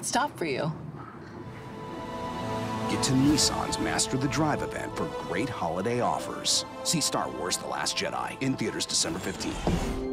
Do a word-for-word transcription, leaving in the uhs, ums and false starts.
I'd stop for you. Get to Nissan's Master the Drive event for great holiday offers. See Star Wars The Last Jedi in theaters December fifteenth.